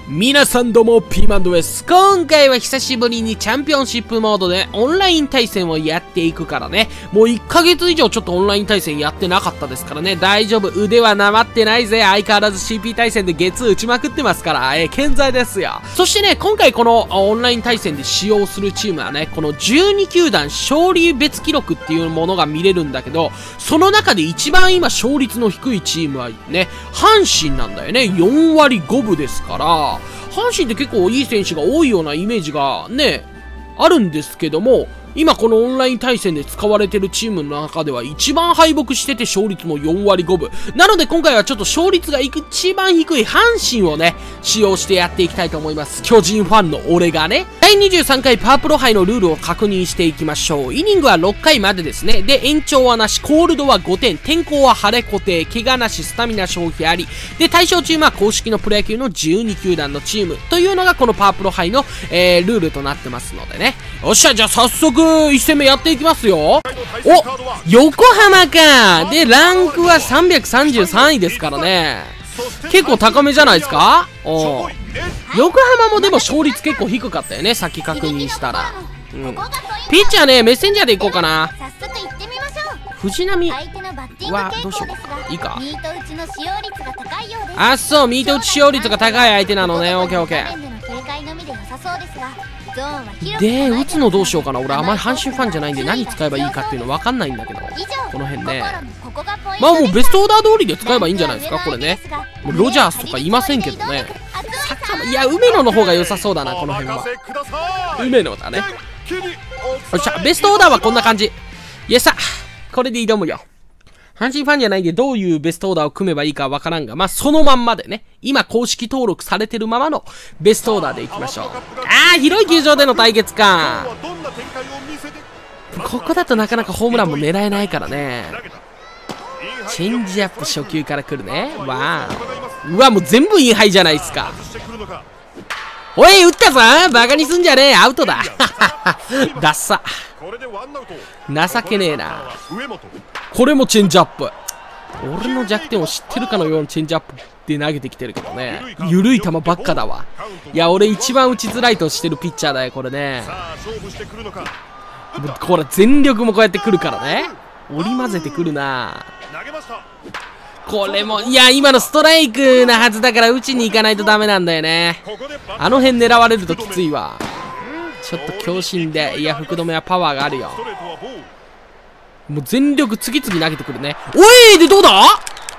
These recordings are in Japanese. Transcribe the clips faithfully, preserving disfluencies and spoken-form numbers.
皆さんどうも、ピーマンドです。今回は久しぶりにチャンピオンシップモードでオンライン対戦をやっていくからね。もういっかげつ以上ちょっとオンライン対戦やってなかったですからね。大丈夫。腕はなまってないぜ。相変わらず シーピー 対戦でゲッツー打ちまくってますから、えー、健在ですよ。そしてね、今回このオンライン対戦で使用するチームはね、このじゅうに球団勝利別記録っていうものが見れるんだけど、その中で一番今勝率の低いチームはね、阪神なんだよね。よんわりごぶですから、阪神って結構いい選手が多いようなイメージがね、あるんですけども、今このオンライン対戦で使われてるチームの中では一番敗北してて勝率もよんわりごぶ。なので今回はちょっと勝率が一番低い阪神をね、使用してやっていきたいと思います。巨人ファンの俺がね。だいにじゅうさんかいパワープロ杯のルールを確認していきましょう。イニングはろっかいまでですね。で、延長はなし、コールドはごてん、天候は晴れ固定、怪我なし、スタミナ消費あり。で、対象チームは公式のプロ野球のじゅうに球団のチームというのがこのパワープロ杯の、えー、ルールとなってますのでね。よっしゃ、じゃあ早速、いち戦目やっていきますよ。お、横浜か。で、ランクはさんびゃくさんじゅうさんいですからね。結構高めじゃないですか。お横浜もでも勝率結構低かったよね。さっき確認したら。うん。ピッチャーね、メッセンジャーでいこうかな。藤波はどうしようか。いいか。あ、そう、ミート打ち使用率が高い相手なのね。オッケーオッケー。で、打つのどうしようかな。俺あまり阪神ファンじゃないんで何使えばいいかっていうの分かんないんだけど、この辺ね。まあもうベストオーダー通りで使えばいいんじゃないですか、これね。もうロジャースとかいませんけどね。坂いや、梅野の方が良さそうだな、この辺は。梅野だね。よっしゃ、ベストオーダーはこんな感じ。イエスさ、これで挑むよ。阪神ファンじゃないんでどういうベストオーダーを組めばいいかわからんが、まあ、そのまんまでね、今公式登録されてるままのベストオーダーでいきましょう。あー、広い球場での対決か。ここだとなかなかホームランも狙えないからね。チェンジアップ初球から来るね。わー。うわ、もう全部インハイじゃないですか。おい、打ったぞ。バカにすんじゃねえ。アウトだ。ダッサ。情けねえな。これもチェンジアップ。俺の弱点を知ってるかのようにチェンジアップで投げてきてるけどね。緩い球ばっかだわ。いや、俺一番打ちづらいとしてるピッチャーだよ、これね。これ全力もこうやってくるからね。織り交ぜてくるな。これも、いや、今のストライクなはずだから打ちに行かないとダメなんだよね。あの辺狙われるときついわ。ちょっと強心で、いや、福留はパワーがあるよ。もう全力次々投げてくるね。おいでどうだ。わ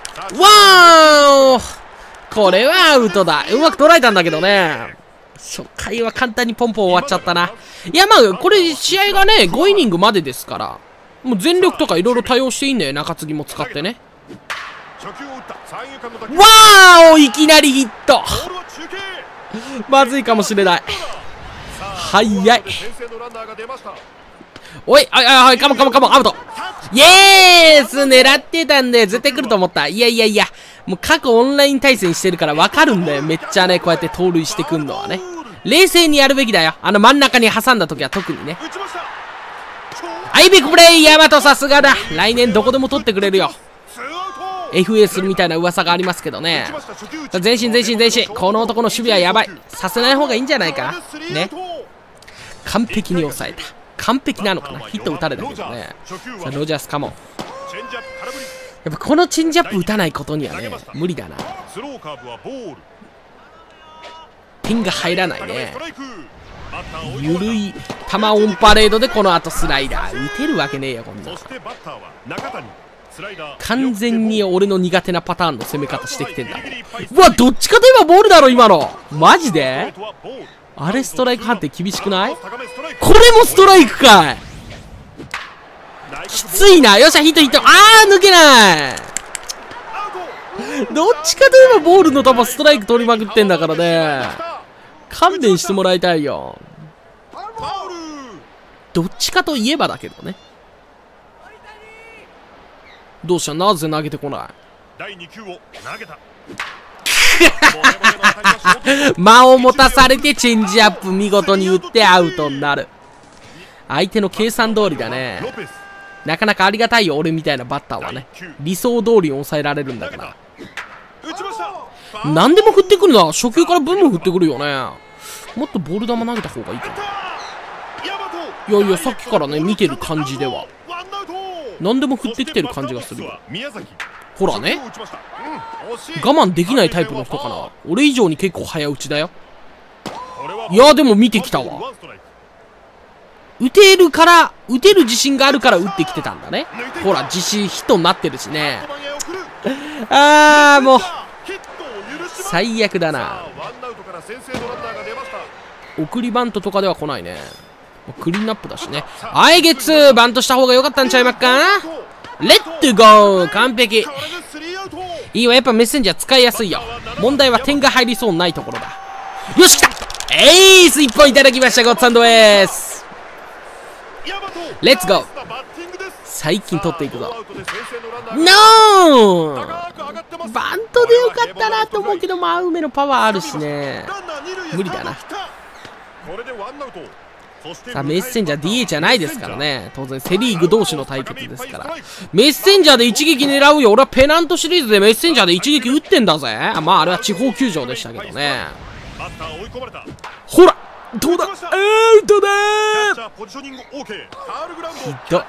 ー、これはアウトだ。うまく捉えたんだけどね。初回は簡単にポンポン終わっちゃったな。いや、まあ、これ試合がね、ごイニングまでですから。もう全力とかいろいろ多用していいんだよ。中継ぎも使ってね。わーお、いきなりヒット。まずいかもしれない。早い。おい、あいあい、カモカモカモ、アウト。イエース、狙ってたんで、絶対来ると思った。いやいやいや、もう過去オンライン対戦してるから分かるんだよ。めっちゃね、こうやって盗塁してくんのはね。冷静にやるべきだよ。あの真ん中に挟んだ時は特にね。アイビッグプレイ、ヤマトさすがだ。来年どこでも取ってくれるよ。エフエー するみたいな噂がありますけどね。前進前進前進。この男の守備はやばい。させない方がいいんじゃないかね。完璧に抑えた。完璧なのかな。ヒット打たれたけどね。さあロジャースかも。やっぱこのチェンジアップ打たないことにはね、無理だな。ピンが入らないね。ゆるい球オンパレードでこの後スライダー。打てるわけねえよ、こんな。完全に俺の苦手なパターンの攻め方してきてんだ。うわ、どっちかといえばボールだろ、今の。マジであれストライク判定厳しくない？これもストライクかい。きついな。よっしゃ、ヒットヒット。あー、抜けない。どっちかといえばボールの球ストライク取りまくってんだからね。勘弁してもらいたいよ。どっちかといえばだけどね。どうした、なぜ投げてこない。間を持たされてチェンジアップ見事に打ってアウトになる。相手の計算通りだね。なかなかありがたいよ、俺みたいなバッターはね。理想通りに抑えられるんだから。 何でも振ってくるな。初球からブンブン振ってくるよね。もっとボール球投げた方がいいかな。いやいや、さっきからね見てる感じでは何でも振ってきてる感じがするよ。ほらね、我慢できないタイプの人かな。俺以上に結構早打ちだよ。いやでも見てきたわ。打てるから打てる自信があるから打ってきてたんだね。ほら自信ヒットになってるしね。ああもう最悪だな。送りバントとかでは来ないね。クリーンアップだしね。あいゲッツバントした方が良かったんちゃいまっか。レッツゴー完璧。いいわ、やっぱメッセンジャー使いやすいよ。問題は点が入りそうないところだ。よし来た。エースいっぽんいただきました。ゴッツサンドエースレッツゴー。最近取っていくぞ。ノーバントでよかったなと思うけど、真上のパワーあるしね。無理だな。さあメッセンジャー ディーエー じゃないですからね。当然セリーグ同士の対決ですから。メッセンジャーで一撃狙うよ。俺はペナントシリーズでメッセンジャーで一撃打ってんだぜ。あまああれは地方球場でしたけどね。ほらどうだ、アウトだー。ひどっ。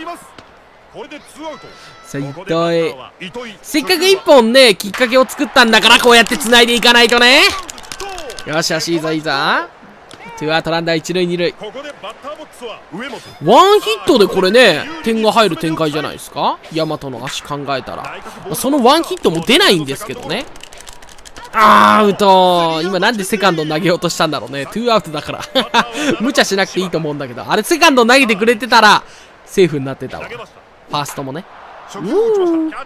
さあ糸井、せっかく一本ねきっかけを作ったんだから、こうやって繋いでいかないとね。よしよし、いいぞいいぞ。ツーアウトランナー一塁二塁。ワンヒットでこれね点が入る展開じゃないですか。大和の足考えたらそのワンヒットも出ないんですけどね。あーアウト。今なんでセカンド投げようとしたんだろうね。ツーアウトだから無茶しなくていいと思うんだけど、あれセカンド投げてくれてたらセーフになってたわ。ファーストもね。うーん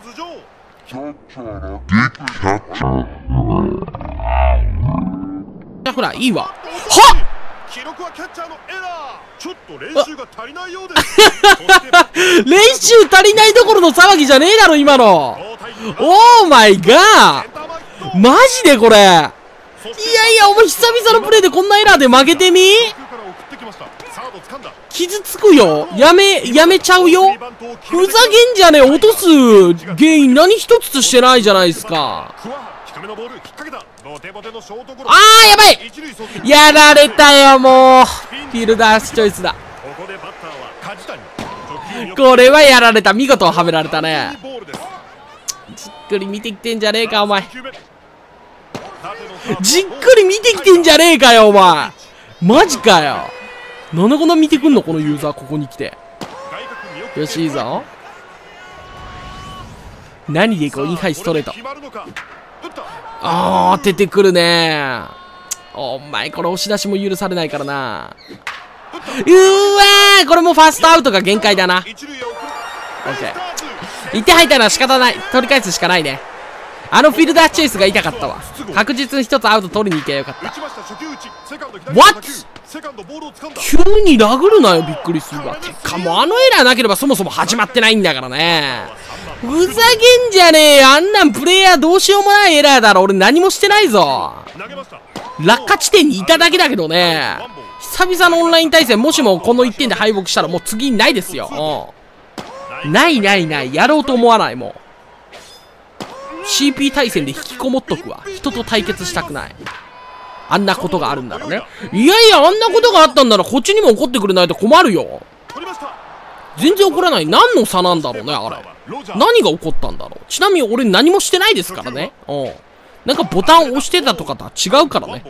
ほらいいわ。はっ練習足りないどころの騒ぎじゃねえだろ今の。オーマイガーマジでこれ。いやいやお前久々のプレーでこんなエラーで負けてみ。傷つくよ。やめやめちゃうよ。ふざけんじゃねえ。落とす原因何一つしてないじゃないですか。あーやばい、やられたよもう。フィールダースチョイスだ。これはやられた。見事はめられたね。じっくり見てきてんじゃねえかお前。じっくり見てきてんじゃねえかよお前。マジかよ。なんでこんな見てくんのこのユーザー。ここに来てよしいいぞ。何でいこう。インハイストレート。あー当ててくるね。お前これ押し出しも許されないからな。うーわーこれもファーストアウトが限界だな。オッケーいってん入ったのは仕方ない。取り返すしかないね。あのフィルダーチェイスが痛かったわ。確実に一つアウト取りに行けばよかった。What？ 急に殴るなよ。びっくりするわ。てかもうあのエラーなければそもそも始まってないんだからね。ふざけんじゃねえよ。あんなんプレイヤーどうしようもないエラーだろ。俺何もしてないぞ。落下地点にいただけだけどね。久々のオンライン対戦、もしもこのいってんで敗北したらもう次ないですよ。うん、ないないない。やろうと思わないもん。シーピー 対戦で引きこもっとくわ。人と対決したくない。あんなことがあるんだろうね。いやいやあんなことがあったんならこっちにも怒ってくれないと困るよ。全然怒らない。何の差なんだろうねあれ。何が起こったんだろう。ちなみに俺何もしてないですからね。うん。なんかボタン押してたとかとは違うからね。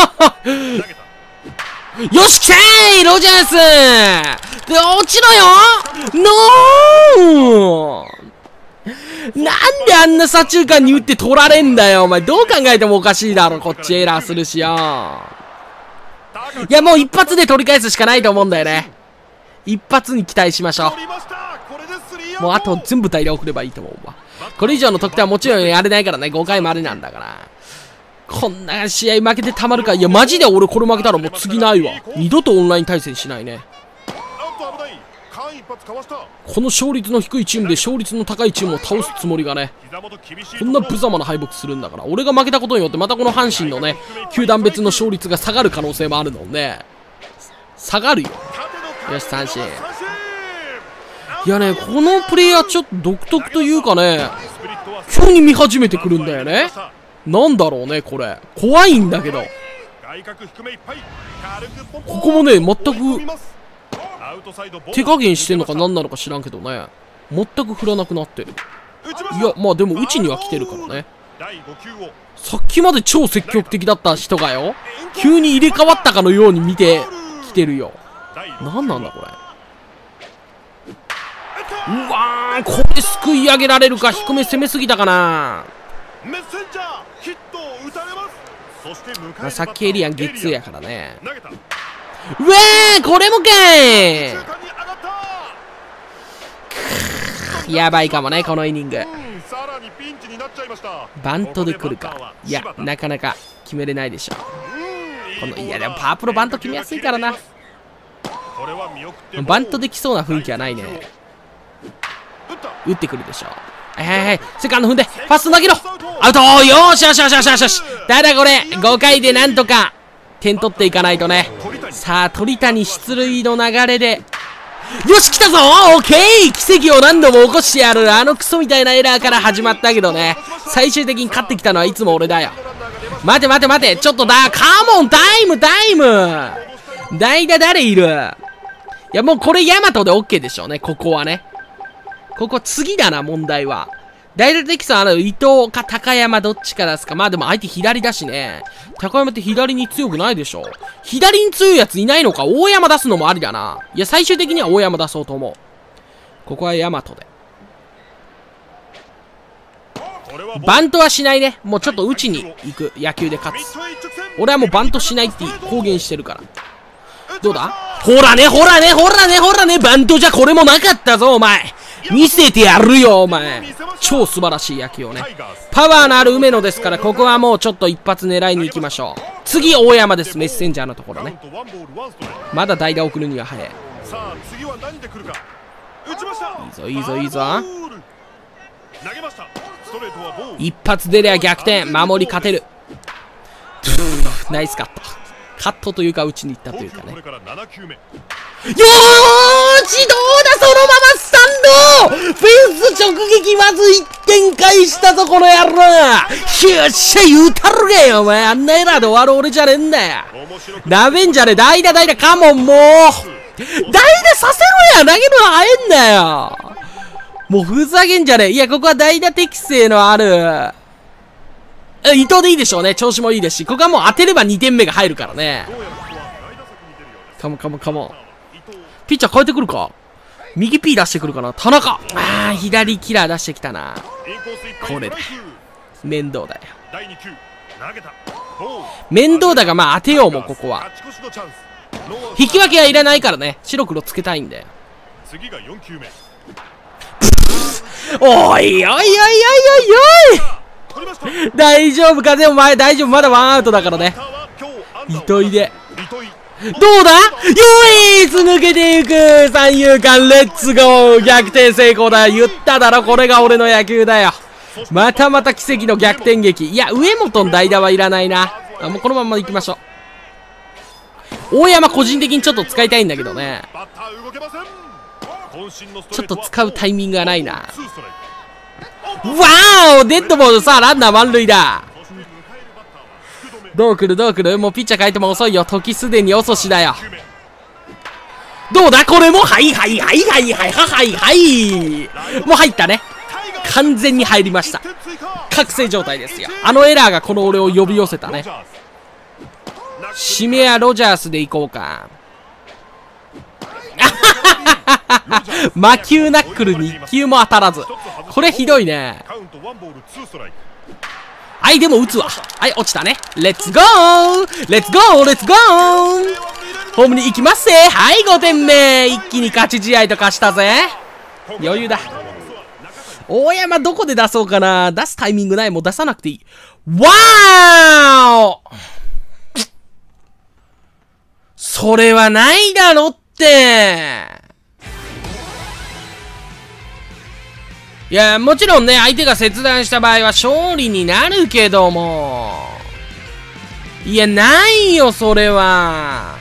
よし来たーロジャースで落ちろよ。ノーなんであんな左中間に打って取られんだよお前。どう考えてもおかしいだろ。こっちエラーするしよ。いやもう一発で取り返すしかないと思うんだよね。一発に期待しましょう。もうあと全部代打送ればいいと思うわ。これ以上の得点はもちろんやれないからね。ごかいまでなんだから。こんな試合負けてたまるか。いやマジで俺これ負けたらもう次ないわ。二度とオンライン対戦しないね。この勝率の低いチームで勝率の高いチームを倒すつもりがね、こんな無様な敗北するんだから。俺が負けたことによってまたこの阪神のね球団別の勝率が下がる可能性もあるので、下がるよ。よし三振。いやねこのプレイヤーちょっと独特というかね、急に見始めてくるんだよね。 なんだろうね、これ。怖いんだけど。ここもね、全く手加減してんのか何なのか知らんけどね。全く振らなくなってる。いや、まあでも、打ちには来てるからね。さっきまで超積極的だった人がよ、急に入れ替わったかのように見てきてるよ。なんなんだこれ。うわー、これすくい上げられるか。低め攻めすぎたかな。まあ、さっきエリアンゲッツーやからね。うえー、これもかーい。やばいかもね、このイニング。バントで来るか。いや、なかなか決めれないでしょ。この、いや、でもパワープロバント決めやすいからな。バントできそうな雰囲気はないね。打ってくるでしょ。はいはいはい、セカンド踏んで、ファースト投げろ。アウト。よーしよしよしよしよしよし。ただこれ、ごかいでなんとか点取っていかないとね。さあ、鳥谷出塁の流れで。よし、来たぞ。オッケー。奇跡を何度も起こしてやる。あのクソみたいなエラーから始まったけどね。最終的に勝ってきたのはいつも俺だよ。待て待て待て。ちょっとだ。カモン、タイム、タイム。代打誰いる？いや、もうこれヤマトで OK でしょうね。ここはね。ここ次だな、問題は。代打的さ、あの、伊藤か高山どっちか出すか。まあでも相手左だしね。高山って左に強くないでしょ。左に強いやついないのか。大山出すのもありだな。いや、最終的には大山出そうと思う。ここは大和で。バントはしないね。もうちょっと打ちに行く。野球で勝つ。俺はもうバントしないって公言してるから。どうだ？ほらね、ほらね、ほらね、ほらね、バントじゃこれもなかったぞ、お前。見せてやるよ、お前。超素晴らしい野球をね。パワーのある梅野ですから、ここはもうちょっと一発狙いに行きましょう。次、大山です。メッセンジャーのところね。まだ代打送るには早い。いいぞ、いいぞ、いいぞ。一発出りゃ逆転。守り勝てる。ナイスカット。カットというか、打ちに行ったというかね。よーし、どうだ、そのままスタンド。フェンス直撃、まずいってん返したぞ、この野郎。よっしゃ、言うたるがよ、お前。あんなエラーで終わる俺じゃねえんだよ。なめんじゃねえ。代打、代打、カモン、もう。代打させろや。投げるの早いんだよ。もうふざけんじゃねえ。いや、ここは代打適性のある。伊藤でいいでしょうね。調子もいいですし、ここはもう当てればにてんめが入るからね。カモンカモンカモン。ピッチャー変えてくるか。右 P 出してくるかな。田中。ああ、左キラー出してきたな。これだ。面倒だよ。面倒だが、まあ当てようも、ここは。引き分けはいらないからね。白黒つけたいんだよ。おいおいおいおいおいおい。大丈夫か。でも前大丈夫。まだワンアウトだからね。糸井で。どうだ。よいす抜けていく。三遊間レッツゴー。逆転成功だ。言っただろ。これが俺の野球だよ。またまた奇跡の逆転劇。いや、上本の代打はいらないな。あ、もうこのまま行きましょう。大山個人的にちょっと使いたいんだけどね。ちょっと使うタイミングがないな。わーお、デッドボール。さあ、ランナー満塁だ。どう来るどう来る。もうピッチャー変えても遅いよ。時すでに遅しだよ。どうだ。これもはいはいはいはいはいはいはいもう入ったね。完全に入りました。覚醒状態ですよ。あのエラーがこの俺を呼び寄せたね。指名はロジャースでいこうか。魔球ナックルにいっきゅうも当たらず。これひどいね。はい、でも打つわ。はい、落ちたね。レッツゴーレッツゴーレッツゴーホームに行きますぜ。はい、ごてんめ。一気に勝ち試合とかしたぜ。余裕だ。大山どこで出そうかな。出すタイミングない。もう出さなくていい。わーおそれはないだろって。いや、もちろんね、相手が切断した場合は勝利になるけども。いや、ないよ、それは。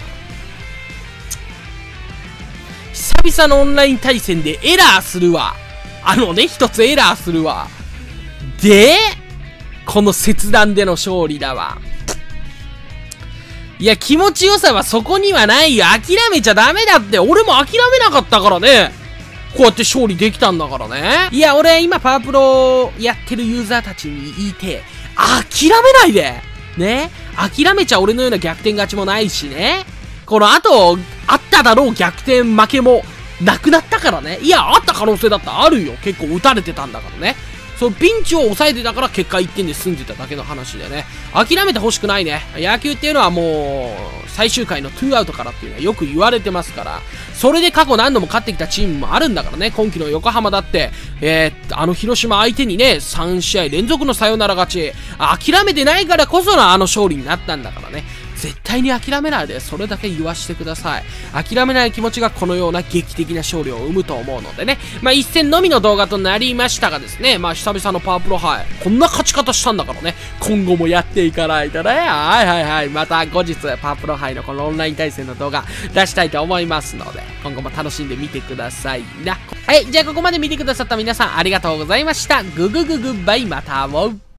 久々のオンライン対戦でエラーするわ。あのね、一つエラーするわ。で、ここの切断での勝利だわ。いや、気持ちよさはそこにはないよ。諦めちゃダメだって。俺も諦めなかったからね。こうやって勝利できたんだからね。いや、俺今パワープロやってるユーザーたちに言いて、諦めないでね。諦めちゃ俺のような逆転勝ちもないしね。この後、あっただろう逆転負けもなくなったからね。いや、あった可能性だってあるよ。結構打たれてたんだからね。そう、ピンチを抑えてたから結果いってんで済んでただけの話でね。諦めてほしくないね。野球っていうのはもう、最終回のツーアウトからっていうのはよく言われてますから、それで過去何度も勝ってきたチームもあるんだからね。今季の横浜だって、えー、あの広島相手にね、さんしあい連続のサヨナラ勝ち。諦めてないからこそのあの勝利になったんだからね。絶対に諦めないで、それだけ言わしてください。諦めない気持ちがこのような劇的な勝利を生むと思うのでね。まあ一戦のみの動画となりましたがですね、まあ久々のパワープロ杯、こんな勝ち方したんだからね、今後もやっていかないとね。はいはいはい。また後日、パワープロ杯のこのオンライン対戦の動画出したいと思いますので、今後も楽しんでみてくださいな。はい、じゃあここまで見てくださった皆さんありがとうございました。ググググバイ、また会おう。